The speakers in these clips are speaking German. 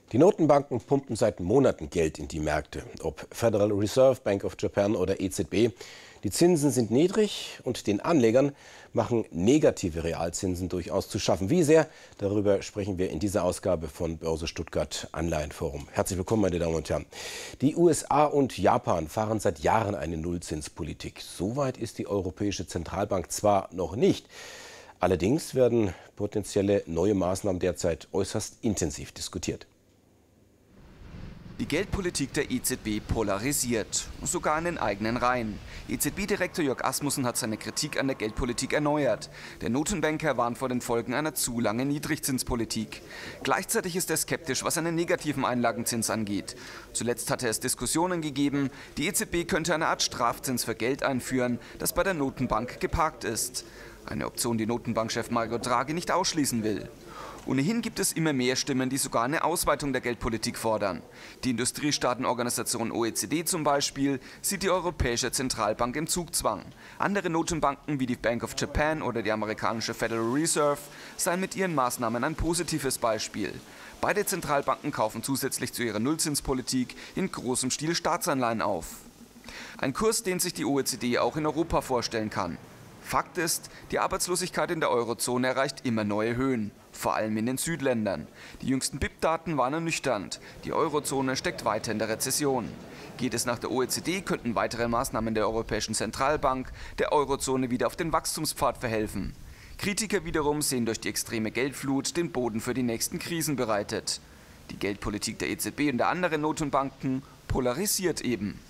Die Notenbanken pumpen seit Monaten Geld in die Märkte, ob Federal Reserve, Bank of Japan oder EZB. Die Zinsen sind niedrig und den Anlegern machen negative Realzinsen durchaus zu schaffen. Wie sehr? Darüber sprechen wir in dieser Ausgabe von Börse Stuttgart Anleihenforum. Herzlich willkommen, meine Damen und Herren. Die USA und Japan fahren seit Jahren eine Nullzinspolitik. Soweit ist die Europäische Zentralbank zwar noch nicht. Allerdings werden potenzielle neue Maßnahmen derzeit äußerst intensiv diskutiert. Die Geldpolitik der EZB polarisiert, sogar in den eigenen Reihen. EZB-Direktor Jörg Asmussen hat seine Kritik an der Geldpolitik erneuert. Der Notenbanker warnt vor den Folgen einer zu langen Niedrigzinspolitik. Gleichzeitig ist er skeptisch, was einen negativen Einlagenzins angeht. Zuletzt hatte es Diskussionen gegeben, die EZB könnte eine Art Strafzins für Geld einführen, das bei der Notenbank geparkt ist. Eine Option, die Notenbankchef Mario Draghi nicht ausschließen will. Ohnehin gibt es immer mehr Stimmen, die sogar eine Ausweitung der Geldpolitik fordern. Die Industriestaatenorganisation OECD zum Beispiel sieht die Europäische Zentralbank im Zugzwang. Andere Notenbanken wie die Bank of Japan oder die amerikanische Federal Reserve seien mit ihren Maßnahmen ein positives Beispiel. Beide Zentralbanken kaufen zusätzlich zu ihrer Nullzinspolitik in großem Stil Staatsanleihen auf. Ein Kurs, den sich die OECD auch in Europa vorstellen kann. Fakt ist, die Arbeitslosigkeit in der Eurozone erreicht immer neue Höhen, vor allem in den Südländern. Die jüngsten BIP-Daten waren ernüchternd. Die Eurozone steckt weiter in der Rezession. Geht es nach der OECD, könnten weitere Maßnahmen der Europäischen Zentralbank der Eurozone wieder auf den Wachstumspfad verhelfen. Kritiker wiederum sehen durch die extreme Geldflut den Boden für die nächsten Krisen bereitet. Die Geldpolitik der EZB und der anderen Notenbanken polarisiert eben.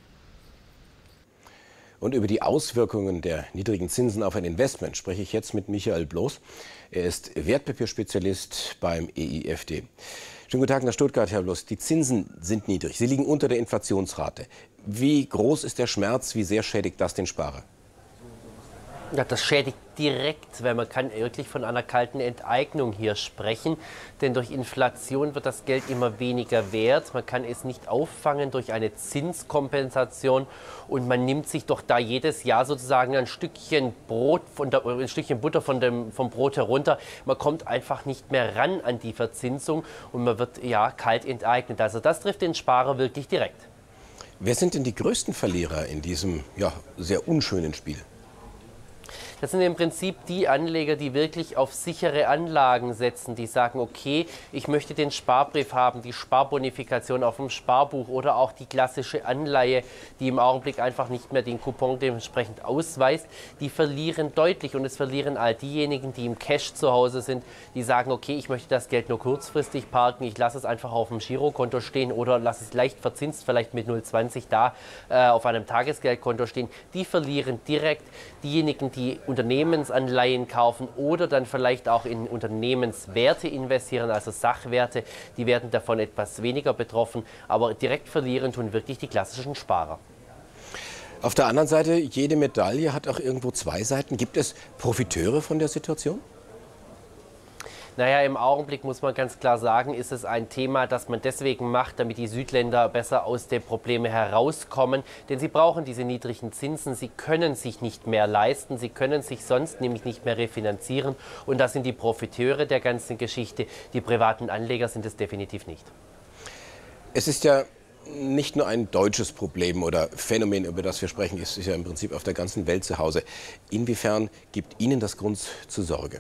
Und über die Auswirkungen der niedrigen Zinsen auf ein Investment spreche ich jetzt mit Michael Bloß. Er ist Wertpapierspezialist beim EIFD. Schönen guten Tag nach Stuttgart, Herr Bloß. Die Zinsen sind niedrig. Sie liegen unter der Inflationsrate. Wie groß ist der Schmerz? Wie sehr schädigt das den Sparer? Ja, das schädigt direkt, weil man kann wirklich von einer kalten Enteignung hier sprechen. Denn durch Inflation wird das Geld immer weniger wert. Man kann es nicht auffangen durch eine Zinskompensation. Und man nimmt sich doch da jedes Jahr sozusagen ein Stückchen Brot, ein Stückchen Butter vom Brot herunter. Man kommt einfach nicht mehr ran an die Verzinsung und man wird ja kalt enteignet. Also das trifft den Sparer wirklich direkt. Wer sind denn die größten Verlierer in diesem sehr unschönen Spiel? Das sind im Prinzip die Anleger, die wirklich auf sichere Anlagen setzen, die sagen, okay, ich möchte den Sparbrief haben, die Sparbonifikation auf dem Sparbuch oder auch die klassische Anleihe, die im Augenblick einfach nicht mehr den Coupon dementsprechend ausweist. Die verlieren deutlich und es verlieren all diejenigen, die im Cash zu Hause sind, die sagen, okay, ich möchte das Geld nur kurzfristig parken, ich lasse es einfach auf dem Girokonto stehen oder lasse es leicht verzinst, vielleicht mit 0,20 da auf einem Tagesgeldkonto stehen. Die verlieren direkt. Diejenigen, die Unternehmensanleihen kaufen oder dann vielleicht auch in Unternehmenswerte investieren, also Sachwerte, die werden davon etwas weniger betroffen, aber direkt verlieren tun wirklich die klassischen Sparer. Auf der anderen Seite, jede Medaille hat auch irgendwo zwei Seiten. Gibt es Profiteure von der Situation? Naja, im Augenblick muss man ganz klar sagen, ist es ein Thema, das man deswegen macht, damit die Südländer besser aus den Problemen herauskommen. Denn sie brauchen diese niedrigen Zinsen, sie können sich nicht mehr leisten, sie können sich sonst nämlich nicht mehr refinanzieren. Und das sind die Profiteure der ganzen Geschichte. Die privaten Anleger sind es definitiv nicht. Es ist ja nicht nur ein deutsches Problem oder Phänomen, über das wir sprechen, es ist ja im Prinzip auf der ganzen Welt zu Hause. Inwiefern gibt Ihnen das Grund zur Sorge?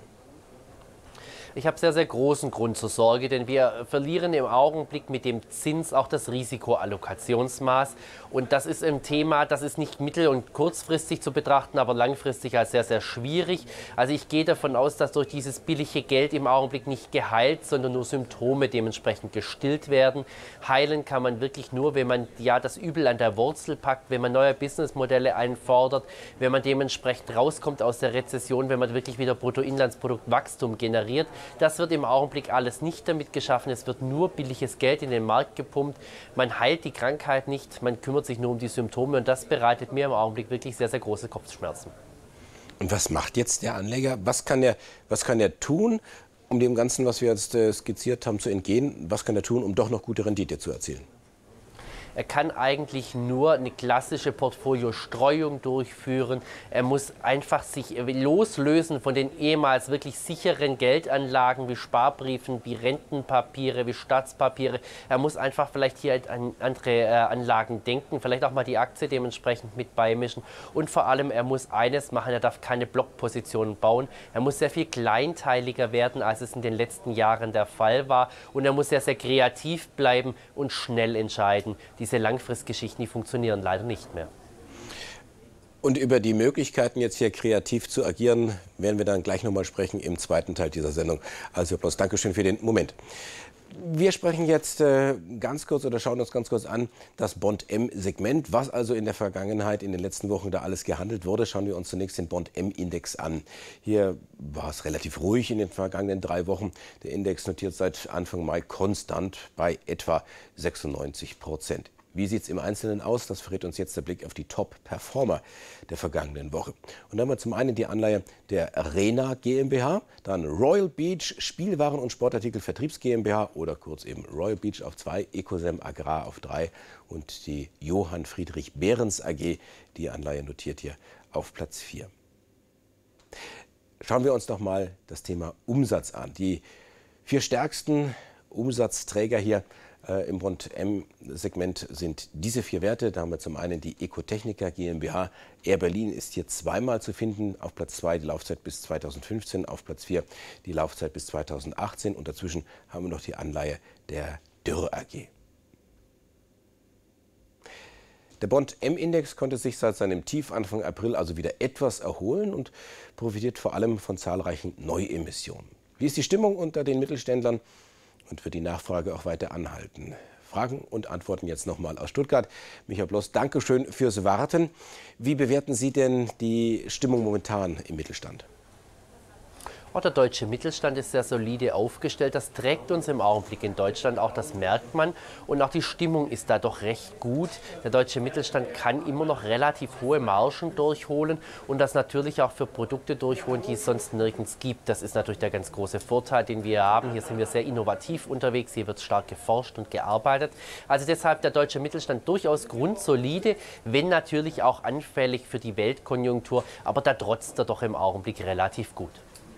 Ich habe sehr, sehr großen Grund zur Sorge, denn wir verlieren im Augenblick mit dem Zins auch das Risikoallokationsmaß. Und das ist ein Thema, das ist nicht mittel- und kurzfristig zu betrachten, aber langfristig als sehr, sehr schwierig. Also ich gehe davon aus, dass durch dieses billige Geld im Augenblick nicht geheilt, sondern nur Symptome dementsprechend gestillt werden. Heilen kann man wirklich nur, wenn man ja das Übel an der Wurzel packt, wenn man neue Businessmodelle einfordert, wenn man dementsprechend rauskommt aus der Rezession, wenn man wirklich wieder Bruttoinlandsproduktwachstum generiert. Das wird im Augenblick alles nicht damit geschaffen. Es wird nur billiges Geld in den Markt gepumpt. Man heilt die Krankheit nicht, man kümmert sich nur um die Symptome und das bereitet mir im Augenblick wirklich sehr, sehr große Kopfschmerzen. Und was macht jetzt der Anleger? Was kann er tun, um dem Ganzen, was wir jetzt skizziert haben, zu entgehen? Was kann er tun, um doch noch gute Rendite zu erzielen? Er kann eigentlich nur eine klassische Portfoliostreuung durchführen. Er muss einfach sich loslösen von den ehemals wirklich sicheren Geldanlagen wie Sparbriefen, wie Rentenpapiere, wie Staatspapiere. Er muss einfach vielleicht hier an andere Anlagen denken, vielleicht auch mal die Aktie dementsprechend mit beimischen. Und vor allem, er muss eines machen, er darf keine Blockpositionen bauen. Er muss sehr viel kleinteiliger werden, als es in den letzten Jahren der Fall war. Und er muss sehr, sehr kreativ bleiben und schnell entscheiden. Diese Langfristgeschichten, die funktionieren leider nicht mehr. Und über die Möglichkeiten, jetzt hier kreativ zu agieren, werden wir dann gleich nochmal sprechen im zweiten Teil dieser Sendung. Also bloß Dankeschön für den Moment. Wir sprechen jetzt ganz kurz oder schauen uns ganz kurz an das Bond-M-Segment. Was also in der Vergangenheit, in den letzten Wochen da alles gehandelt wurde, schauen wir uns zunächst den Bond-M-Index an. Hier war es relativ ruhig in den vergangenen 3 Wochen. Der Index notiert seit Anfang Mai konstant bei etwa 96%. Wie sieht es im Einzelnen aus? Das verrät uns jetzt der Blick auf die Top-Performer der vergangenen Woche. Und da haben wir zum einen die Anleihe der Arena GmbH, dann Royal Beach Spielwaren- und Sportartikel Vertriebs GmbH oder kurz eben Royal Beach auf 2, Ecosem Agrar auf 3 und die Johann Friedrich Behrens AG. Die Anleihe notiert hier auf Platz 4. Schauen wir uns doch mal das Thema Umsatz an. Die 4 stärksten Umsatzträger hier im Bond-M-Segment sind diese 4 Werte. Da haben wir zum einen die Ecotechnica GmbH. Air Berlin ist hier zweimal zu finden. Auf Platz 2 die Laufzeit bis 2015, auf Platz 4 die Laufzeit bis 2018. Und dazwischen haben wir noch die Anleihe der Dürr AG. Der Bond-M-Index konnte sich seit seinem Tief Anfang April also wieder etwas erholen und profitiert vor allem von zahlreichen Neuemissionen. Wie ist die Stimmung unter den Mittelständlern? Und wird die Nachfrage auch weiter anhalten? Fragen und Antworten jetzt nochmal aus Stuttgart. Michael Bloss, Dankeschön fürs Warten. Wie bewerten Sie denn die Stimmung momentan im Mittelstand? Auch der deutsche Mittelstand ist sehr solide aufgestellt. Das trägt uns im Augenblick in Deutschland, auch das merkt man. Und auch die Stimmung ist da doch recht gut. Der deutsche Mittelstand kann immer noch relativ hohe Margen durchholen und das natürlich auch für Produkte durchholen, die es sonst nirgends gibt. Das ist natürlich der ganz große Vorteil, den wir haben. Hier sind wir sehr innovativ unterwegs, hier wird stark geforscht und gearbeitet. Also deshalb der deutsche Mittelstand durchaus grundsolide, wenn natürlich auch anfällig für die Weltkonjunktur. Aber da trotzt er doch im Augenblick relativ gut.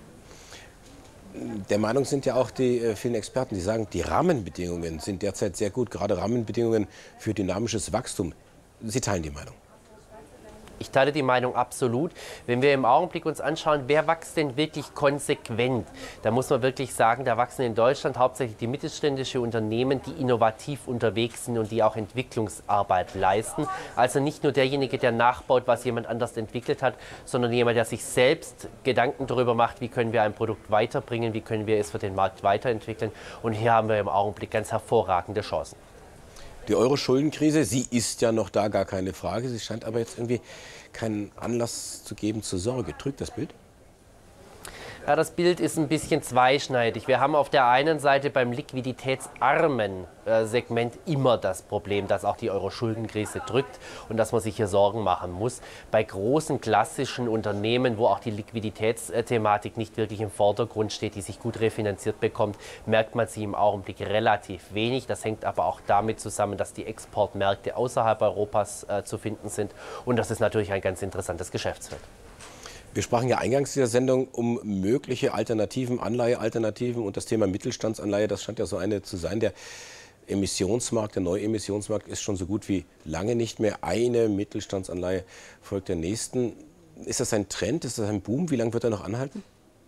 Der Meinung sind ja auch die vielen Experten, die sagen, die Rahmenbedingungen sind derzeit sehr gut, gerade Rahmenbedingungen für dynamisches Wachstum. Sie teilen die Meinung? Ich teile die Meinung absolut. Wenn wir im Augenblick uns anschauen, wer wächst denn wirklich konsequent, da muss man wirklich sagen, da wachsen in Deutschland hauptsächlich die mittelständischen Unternehmen, die innovativ unterwegs sind und die auch Entwicklungsarbeit leisten. Also nicht nur derjenige, der nachbaut, was jemand anders entwickelt hat, sondern jemand, der sich selbst Gedanken darüber macht, wie können wir ein Produkt weiterbringen, wie können wir es für den Markt weiterentwickeln. Und hier haben wir im Augenblick ganz hervorragende Chancen. Die Euro-Schuldenkrise, sie ist ja noch da, gar keine Frage. Sie scheint aber jetzt irgendwie keinen Anlass zu geben zur Sorge. Trügt das Bild? Ja, das Bild ist ein bisschen zweischneidig. Wir haben auf der einen Seite beim liquiditätsarmen Segment immer das Problem, dass auch die Euro-Schuldenkrise drückt und dass man sich hier Sorgen machen muss. Bei großen klassischen Unternehmen, wo auch die Liquiditätsthematik nicht wirklich im Vordergrund steht, die sich gut refinanziert bekommt, merkt man sie im Augenblick relativ wenig. Das hängt aber auch damit zusammen, dass die Exportmärkte außerhalb Europas zu finden sind. Und das ist natürlich ein ganz interessantes Geschäftsfeld. Wir sprachen ja eingangs dieser Sendung um mögliche Alternativen, Anleihealternativen und das Thema Mittelstandsanleihe, das scheint ja so eine zu sein. Der Emissionsmarkt, der Neuemissionsmarkt ist schon so gut wie lange nicht mehr. Eine Mittelstandsanleihe folgt der nächsten. Ist das ein Trend, ist das ein Boom? Wie lange wird er noch anhalten?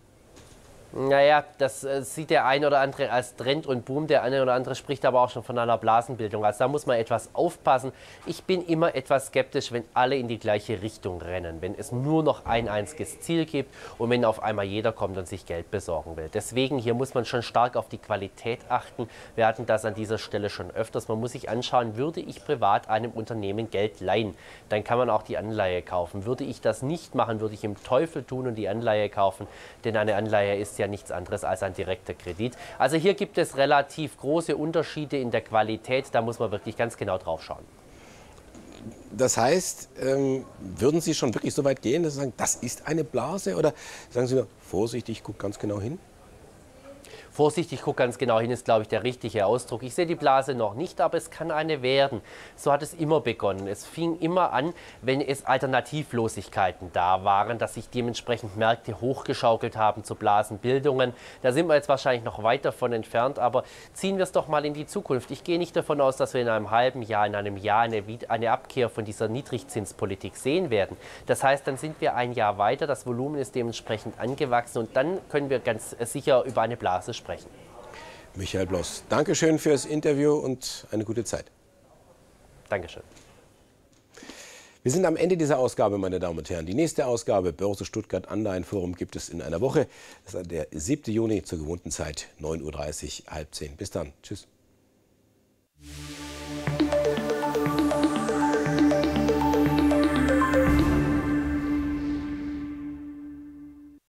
Naja, das sieht der eine oder andere als Trend und Boom, der eine oder andere spricht aber auch schon von einer Blasenbildung. Also da muss man etwas aufpassen. Ich bin immer etwas skeptisch, wenn alle in die gleiche Richtung rennen, wenn es nur noch ein einziges Ziel gibt und wenn auf einmal jeder kommt und sich Geld besorgen will. Deswegen hier muss man schon stark auf die Qualität achten. Wir hatten das an dieser Stelle schon öfters. Man muss sich anschauen, würde ich privat einem Unternehmen Geld leihen, dann kann man auch die Anleihe kaufen. Würde ich das nicht machen, würde ich im Teufel tun und die Anleihe kaufen, denn eine Anleihe ist ja nichts anderes als ein direkter Kredit. Also hier gibt es relativ große Unterschiede in der Qualität, da muss man wirklich ganz genau drauf schauen. Das heißt, würden Sie schon wirklich so weit gehen, dass Sie sagen, das ist eine Blase? Oder sagen Sie nur, Vorsicht, ich gucke ganz genau hin? Vorsichtig, guck ganz genau hin, ist, glaube ich, der richtige Ausdruck. Ich sehe die Blase noch nicht, aber es kann eine werden. So hat es immer begonnen. Es fing immer an, wenn es Alternativlosigkeiten da waren, dass sich dementsprechend Märkte hochgeschaukelt haben zu Blasenbildungen. Da sind wir jetzt wahrscheinlich noch weit davon entfernt, aber ziehen wir es doch mal in die Zukunft. Ich gehe nicht davon aus, dass wir in einem halben Jahr, in einem Jahr eine Abkehr von dieser Niedrigzinspolitik sehen werden. Das heißt, dann sind wir ein Jahr weiter, das Volumen ist dementsprechend angewachsen und dann können wir ganz sicher über eine Blase sprechen. Michael Bloss, Dankeschön fürs Interview und eine gute Zeit. Dankeschön. Wir sind am Ende dieser Ausgabe, meine Damen und Herren. Die nächste Ausgabe Börse Stuttgart Anleihenforum gibt es in einer Woche. Das ist der 7. Juni zur gewohnten Zeit, 9:30 Uhr, halb 10. Bis dann. Tschüss.